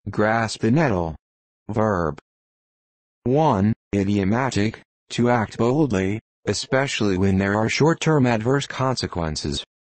Grasp the nettle. Verb. 1. Idiomatic, to act boldly, especially when there are short-term adverse consequences.